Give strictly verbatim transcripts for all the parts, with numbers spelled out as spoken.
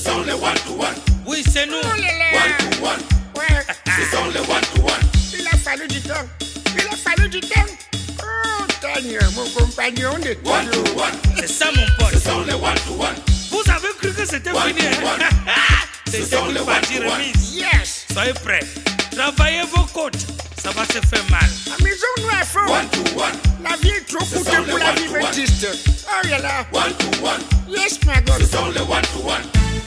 sont les one-to-one. Oui, c'est nous. One-to-one. Ouais. Ce sont les one-to-one. Il a fallu du temps. Il a fallu du temps. Oh, Tania, mon compagnon de One-to-one. C'est ça, mon pote. Ce sont les one-to-one. Vous avez cru que c'était fini, hein? C'était une partie remise. Yes. Soyez prêts. Travaillez vos côtes. Ça va se faire mal. Amusons-nous à fond. One-to-one. La vie est trop coûteuse pour la vie bêtiste. Oh là là. One-to-one. Yes, my God. Ce sont les one-to-one.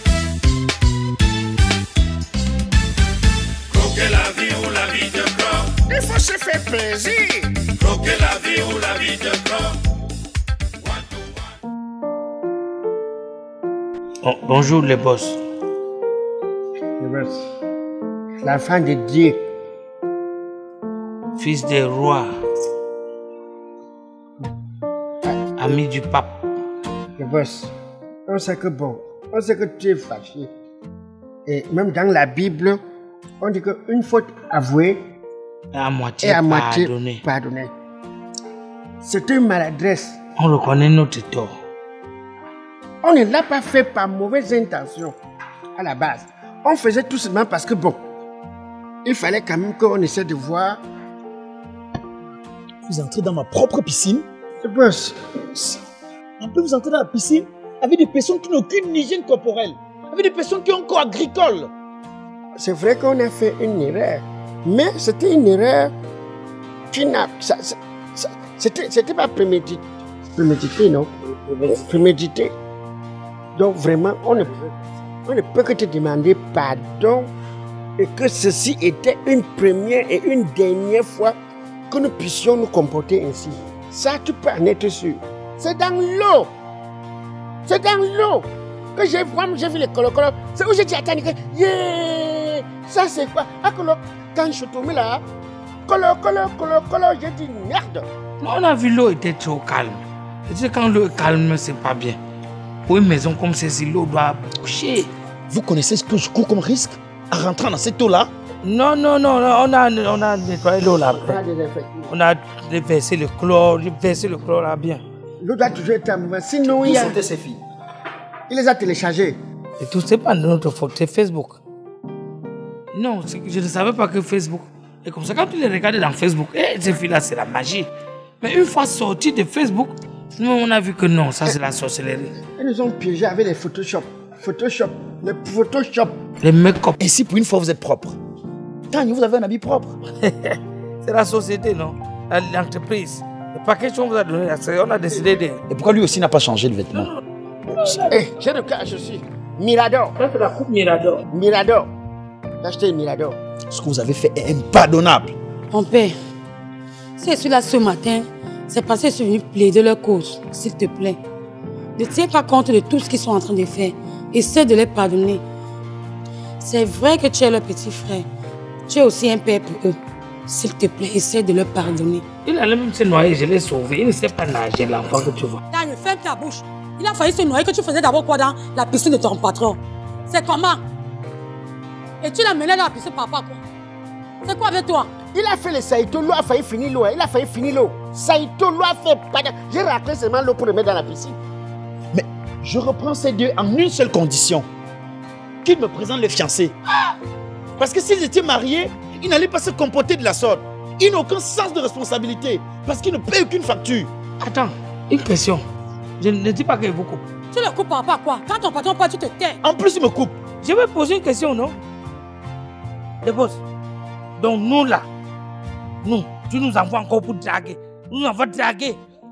Croquer la vie ou la vie de gros. Il faut se faire plaisir. Croquer la vie ou la vie de gros. Oh, bonjour les boss. Les boss. L'enfant de Dieu. Fils des rois. Ami du pape. Le boss, on sait que bon, on sait que tu es fâché. Et même dans la Bible, on dit qu'une faute avouée À moitié est à moitié pardonnée. pardonnée. C'est une maladresse. On reconnaît notre tort. On ne l'a pas fait par mauvaise intention à la base. On faisait tout simplement parce que bon, il fallait quand même qu'on essaie de voir. Vous entrez dans ma propre piscine. Le boss, Un peu vous entrez dans la piscine avec des personnes qui n'ont aucune hygiène corporelle, avec des personnes qui ont un corps agricole. c'est vrai qu'on a fait une erreur, mais c'était une erreur qui n'a, ça, ça, ça, c'était, c'était pas prémédité, prémédité non, prémédité. Donc vraiment, on ne, on ne peut que te demander pardon et que ceci était une première et une dernière fois que nous puissions nous comporter ainsi. Ça, tu peux en être sûr. C'est dans l'eau. C'est dans l'eau que j'ai vraiment j'ai vu les colo-colo. C'est où j'ai dit à Tani que yeah, ça c'est quoi? Ah, colo, quand je suis tombé là, colo, colo, colo, colo, j'ai dit merde. On a vu l'eau était trop calme. Tu sais, quand l'eau est calme, c'est pas bien. Pour une maison comme celle-ci, l'eau doit boucher. Vous connaissez ce que je cours comme risque à rentrer dans cette eau-là? Non, non, non, on a, on a nettoyé l'eau là. Pas désinfecté. On a versé le chlore, versé le chlore là bien. L'eau doit toujours être amoureux. Sinon, il y a... ces filles? il les a téléchargées. Et tout, c'est pas de notre faute, c'est Facebook. Non, c'est que je ne savais pas que Facebook. Et comme ça, quand tu les regardes dans Facebook, eh, ces filles-là, c'est la magie. Mais une fois sorti de Facebook, nous, on a vu que non, ça, c'est la sorcellerie. Ils nous ont piégés avec les Photoshop. Photoshop. Les Photoshop. Les make-up. Ainsi, pour une fois, vous êtes propre. Tania, vous avez un habit propre. C'est la société, non? L'entreprise. Le paquet qu'on vous a donné, on a décidé de... Et pourquoi lui aussi n'a pas changé de vêtement? Eh, j'ai le cas, je suis Mirador. Ça, c'est la coupe Mirador. Mirador. J'ai acheté Mirador. Ce que vous avez fait est impardonnable. Mon père, si je suis là ce matin, c'est parce que je suis venu plaider leur cause, s'il te plaît. Ne tiens pas compte de tout ce qu'ils sont en train de faire. Essaie de les pardonner. C'est vrai que tu es leur petit frère. Tu es aussi un père pour eux. S'il te plaît, essaie de leur pardonner. Il allait même se noyer, je l'ai sauvé. Il ne sait pas nager, l'enfant que tu vois. Daniel, ferme ta bouche. Il a failli se noyer que tu faisais d'abord quoi dans la piscine de ton patron. C'est comment? Et tu l'as mené dans la piscine, papa, quoi? C'est quoi avec toi? Il a fait le Saïto, l'eau a failli finir l'eau. Il a failli finir l'eau. Saïto, l'eau a fait pas de... J'ai raclé seulement l'eau pour le mettre dans la piscine. Mais je reprends ces deux en une seule condition. Qu'il me présente les fiancés. Parce que s'ils étaient mariés, ils n'allaient pas se comporter de la sorte. Ils n'ont aucun sens de responsabilité. Parce qu'ils ne payent aucune facture. Attends, une question. Je ne dis pas que vous coupe. Tu le coupes, papa, quoi? Quand ton patron parle, tu te tais. En plus, il me coupe. Je vais poser une question, non? Les boss. Donc nous là, nous, tu nous envoies encore pour draguer. Nous envoies draguer.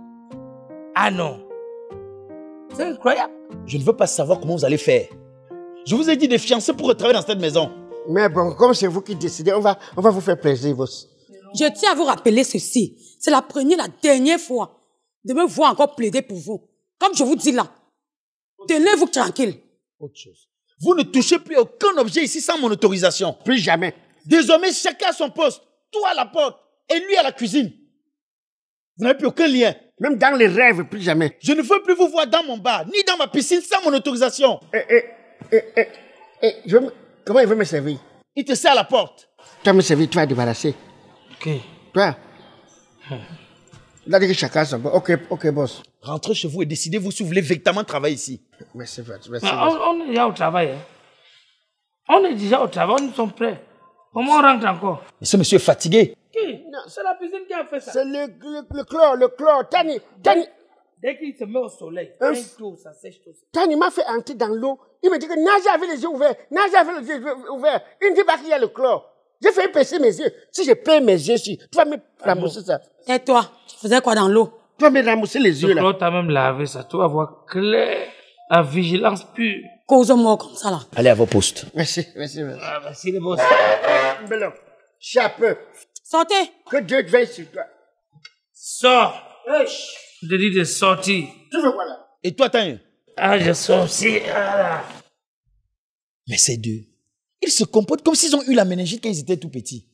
Ah non. C'est incroyable. Je ne veux pas savoir comment vous allez faire. Je vous ai dit des fiancés pour travailler dans cette maison. Mais bon, comme c'est vous qui décidez, on va, on va vous faire plaisir, boss. Je tiens à vous rappeler ceci. C'est la première, la dernière fois de me voir encore plaider pour vous. Comme je vous dis là. Tenez-vous tranquille. Autre chose. Vous ne touchez plus aucun objet ici sans mon autorisation. Plus jamais. Désormais, chacun à son poste. Toi à la porte et lui à la cuisine. Vous n'avez plus aucun lien. Même dans les rêves, plus jamais. Je ne veux plus vous voir dans mon bar, ni dans ma piscine sans mon autorisation. Eh, eh, eh, eh, eh, je veux me... Comment il veut me servir? Il te sert à la porte. Tu vas me servir, tu vas débarrasser. Ok. Toi? Hmm. Il a dit que chacun son... Ok, ok, boss. Rentrez chez vous et décidez-vous si vous voulez véritablement travailler ici. Merci, merci, merci. On, on est déjà au travail. Hein. On est déjà au travail, nous sommes prêts. Comment on rentre encore? Mais ce monsieur est fatigué. Qui? Non, c'est la piscine qui a fait ça. C'est le, le, le chlore, le chlore. Tani, Tani. Dès qu'il se met au soleil, Un un f- tour, ça sèche tout. Tani m'a fait entrer dans l'eau. Il me dit que nage avec les yeux ouverts. Nage avec les yeux ouverts. Il ne dit pas qu'il y a le chlore. J'ai fait percer mes yeux. Si je perds mes yeux, si, tu vas me ramousser ça. Et toi, tu faisais quoi dans l'eau? Tu vas me ramousser les yeux Le là. chlore t'a même lavé ça. Tu vas voir clair. La vigilance pure. Cause-moi comme ça là. Allez à vos postes. Merci, merci, merci. Ah, merci les boss. Bel chapeau. Sortez. Que Dieu veille sur toi. Sors. Je te dis de sortir. Tu veux quoi là? Et toi, Tanya? Ah, je sors aussi. Ah, là. Mais ces deux, ils se comportent comme s'ils ont eu la méningite quand ils étaient tout petits.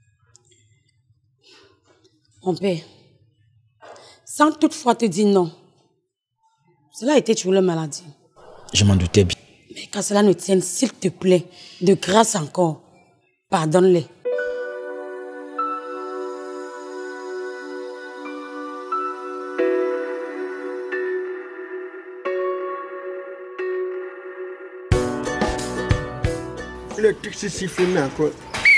Mon père, sans toutefois te dire non, cela a été toujours leur maladie. Je m'en doutais bien. Mais qu'à cela ne tienne, s'il te plaît, de grâce encore, pardonne-les. Le truc s'est sifflé encore.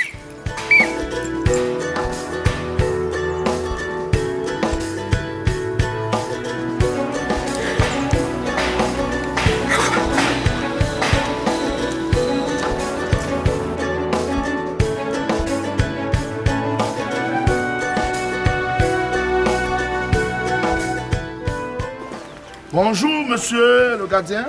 Bonjour, monsieur le gardien.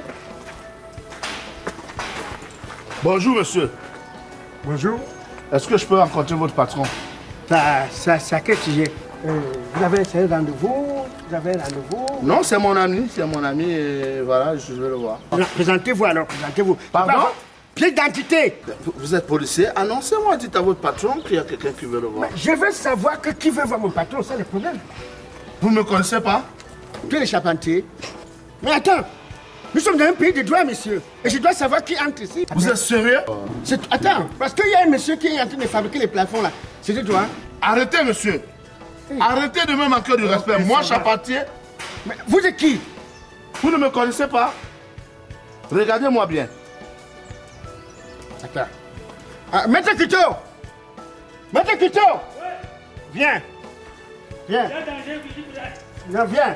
Bonjour, monsieur. Bonjour. Est-ce que je peux rencontrer votre patron? Ça, ça, ça, quel sujet? euh, Vous avez un rendez-vous? Vous avez un rendez-vous? Non, c'est mon ami, c'est mon ami et voilà, je vais le voir. Alors, présentez-vous alors, présentez-vous. Pardon? Pièce d'identité. Vous êtes policier? Annoncez-moi, dites à votre patron qu'il y a quelqu'un qui veut le voir. Je veux savoir que qui veut voir mon patron, c'est le problème. Vous ne me connaissez pas? Tu es le charpentier. Mais attends, nous sommes dans un pays de droit, monsieur. Et je dois savoir qui entre ici. Vous êtes sérieux? C'est- Attends, parce qu'il y a un monsieur qui est en train de fabriquer les plafonds là. C'est toi? Arrêtez, monsieur. Arrêtez de me manquer du respect. mais Moi, ça va. charpentier, Mais vous êtes qui? vous ne me connaissez pas? Regardez-moi bien. Attends. Ah, Maître Kuto! Maître Kuto! Viens. Viens. Non, viens.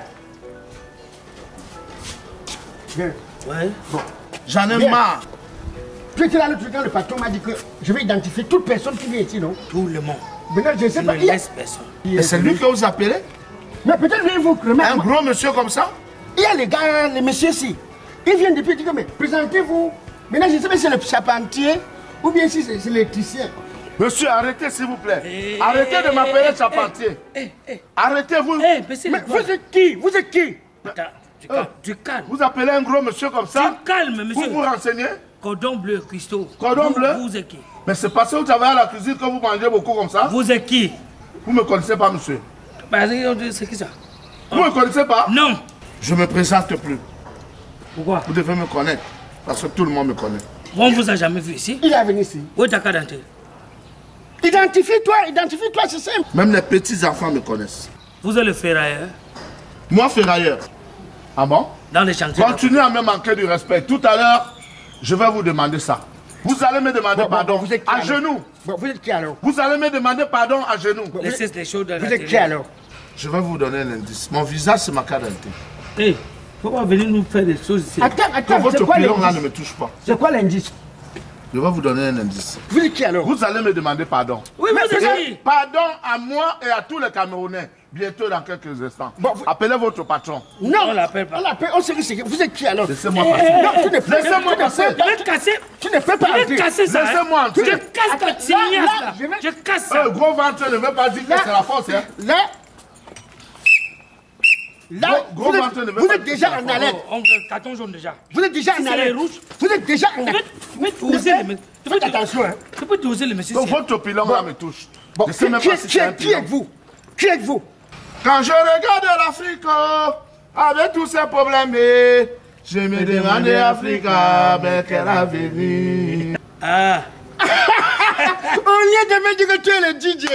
Viens. Ouais. J'en ai Bien. marre. Tu étais là l'autre temps, le patron m'a dit que je vais identifier toute personne qui vient ici, non? Tout le monde. Maintenant, je ne sais Je pas ne qui est. laisse personne. Et c'est lui que vous appelez? Mais peut-être viens vous remettre. Un gros monsieur comme ça? Il y a les gars, les messieurs ici. Ils viennent depuis, dire, mais présentez-vous. Maintenant, je ne sais pas si c'est le charpentier ou bien si c'est c'est l'électricien. Monsieur, arrêtez s'il vous plaît. Eh, Arrêtez eh, de m'appeler eh, charpentier. Eh, eh, Arrêtez-vous. eh, baissez Mais les vous doigts. êtes qui? Vous êtes qui? Attends, tu calmes. Tu calmes. Vous appelez un gros monsieur comme ça Tu calmes, pour monsieur. vous renseigner? Cordon bleu, Christo. Cordon Vous- bleu? Vous êtes qui? Mais c'est parce que vous travaillez à la cuisine que vous mangez beaucoup comme ça? Vous êtes qui? Vous ne me connaissez pas, monsieur? Bah, c'est c'est qui ça? Vous ne me connaissez pas? Non. Je ne me présente plus. Pourquoi? Vous devez me connaître. Parce que tout le monde me connaît. On ne vous a jamais vu ici. Il est venu ici. Où est ta carte d'identité? Identifie-toi, identifie-toi, c'est simple. Même les petits enfants me connaissent. Vous êtes le ferrailleur Moi, ferrailleur. Ah bon? dans les chantiers. Continuez à me manquer du respect. Tout à l'heure, je vais vous demander ça. Vous allez me demander Bon, bon, pardon vous êtes qui, à alors? genoux. Bon, vous êtes qui alors? Vous allez me demander pardon à genoux. Laissez les choses dans Vous la êtes télé. qui alors? Je vais vous donner un indice. Mon visage, c'est ma carte d'identité. Hé, faut pas venir nous faire des choses ici. Attends, Que attends, votre c'est quoi pilon là ne l'indice? me touche pas. C'est quoi l'indice? Je vais vous donner un indice. Vous êtes qui alors? Vous allez me demander pardon. Oui, vous êtes Et qui? pardon à moi et à tous les Camerounais. Bientôt dans quelques instants. Bon, vous- Appelez votre patron. Non, On l'appelle pas. On l'appelle, on sait que c'est. Vous êtes qui alors? Laissez-moi Eh, passer. eh, Non, tu ne peux Laissez-moi tu ne passer. peux- Je vais te casser. Tu ne peux pas Je vais entrer. te casser ça. Laissez-moi hein. entrer. Je casse Attends, ta là, tignasse là, là. je vais- Je casse ça. Un gros ventre ne veut pas dire que c'est la force. Hein. Là, là, Gros- gros vous ventre ne êtes, veut vous pas êtes dire déjà que en c'est la alerte. Oh, on veut carton jaune déjà. Vous êtes déjà Si en c'est alerte. les rouges. Vous êtes déjà en Tu alerte. peux doser les messieurs. Tu peux Faites attention, hein. Tu peux doser les messieurs. Donc ici. votre pilon là me touche. Bon, Je sais qui, même qui, pas si qui, c'est un qui pilon. êtes-vous? Qui êtes-vous? Quand je regarde l'Afrique, avec tous ces problèmes, je me demande Africa, mais quel avenir. Ah. lieu de me dire que tu es le D J.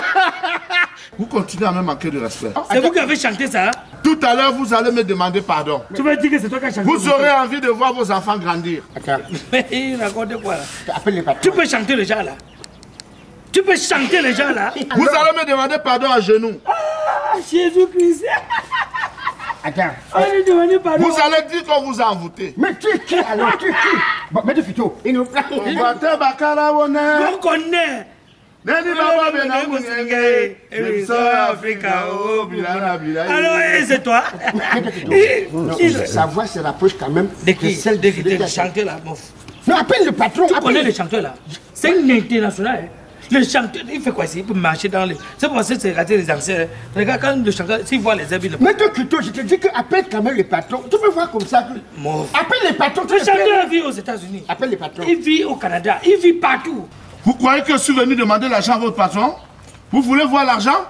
Vous continuez à me manquer de respect. C'est vous qui avez chanté ça. Hein? Tout à l'heure, vous allez me demander pardon. Tu vas dire que c'est toi qui as chanté. Vous aurez envie de voir vos enfants grandir. Attends. Mais il raconte quoi là? Appelle les patrons. Tu peux chanter les gens là. Tu peux chanter les gens là. Vous allez me demander pardon à genoux. Ah, Jésus-Christ. Attends. Allez demander pardon. Vous allez dire qu'on vous a envoûté. Mais tu es qui alors? Tu es qui? Bon, mais de photo. Il nous plaît. On va te bakala wone. On connaît. Nani baba bena munenge. Ebiso Africa o bilana bilana. Alors, eh, c'est toi. Non, sa voix se rapproche quand même De qui? celle De de qui? De chanter là, mon frère. Non, appelle le patron. Tu appelle- connais les chanteurs là? C'est une internationale. Hein? Le chanteur, il fait quoi ici? Il peut marcher dans les. C'est pour ça que c'est raté les anciens. Regarde, quand le chanteur, s'il voit les habits, le. Mais toi, Kuto, je te dis que appelle quand même le patron. Tu peux voir comme ça. que- Mon- Appelle les patrons. Le chanteur vit aux États-Unis. Appelle les patrons. Il vit au Canada. Il vit partout. Vous croyez que je suis venu demander l'argent à votre patron? Vous voulez voir l'argent?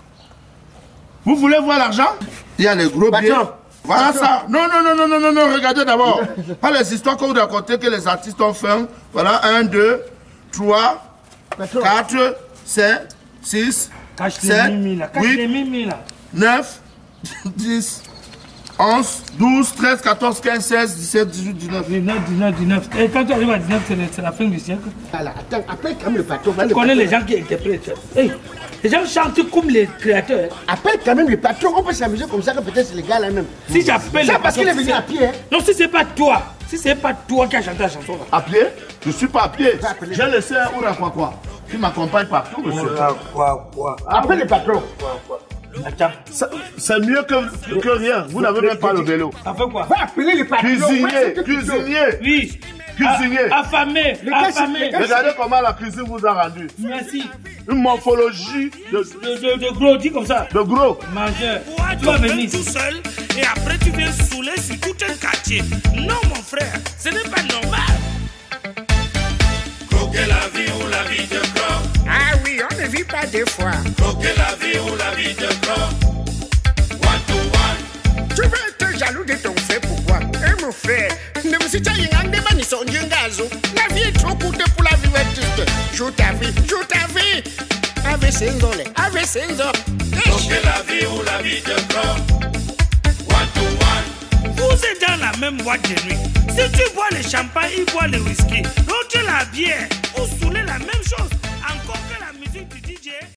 Vous voulez voir l'argent? Il y a les gros billets. Patron. Voilà Patron. ça. Non, non, non, non, non, non, non, regardez d'abord. Pas les histoires qu'on vous racontez que les artistes ont fait. Voilà, un, deux, trois, Patron. quatre, cinq, six, Cache les sept, mimi là. Cache les huit, mimi là. neuf, dix, onze, douze, treize, quatorze, quinze, seize, dix-sept, dix-huit, dix-neuf. dix-neuf, dix-neuf, dix-neuf. Et quand tu arrives à dix-neuf, c'est le- c'est la fin du siècle. Voilà, attends, appelle quand même le patron. va Tu le connais les patron. gens qui interprètent. Hey, les gens chantent comme les créateurs. Appelle quand même le patron. On peut s'amuser comme ça que peut-être c'est les gars là même. Si j'appelle Ça la parce qu'il est personne, venu à pied. Hein. Non, si c'est pas toi, si c'est pas toi qui as chanté la chanson là. À pied? Je suis pas à pied. Va appeler. J'ai laissé un Oura quoi quoi. Qui m'accompagne partout, monsieur. Quoi, quoi. Appelle le patron. Attends, Ça- C'est mieux que, que rien. Vous n'avez même pas le vélo. ça fait quoi? Va appeler le patron. Cuisinier, Ouais, c'est Kuto. cuisinier. Oui. Cuisinier. A- Affamé, Les gars, affamé. c'est- les gars, Regardez comment la cuisine vous a rendu. Merci. Une morphologie de, De, de, de gros, dis comme ça. de gros. Mangeur. Toi, Tu vas tu venir viens ici. tout seul et après tu viens saouler sur tout un quartier. Non, mon frère, ce n'est pas normal. Croquer la vie ou la vie de croque. Ah oui, on ne vit pas deux fois. Croquer la vie ou la vie de croque. One to one. Tu veux être jaloux de ton frère, pourquoi? Eh mon frère, ne me suis pas yingande ni son yingazo. La vie est trop courte pour la vivre triste. Joue ta vie, joue ta vie. Avec ses ongles, avec ses ongles. Croquer la vie ou la vie de croque. One to one. Vous êtes dans la même boîte de nuit. Si tu bois le champagne, il boit le whisky. L'autre la bière. Vous saoulez la même chose.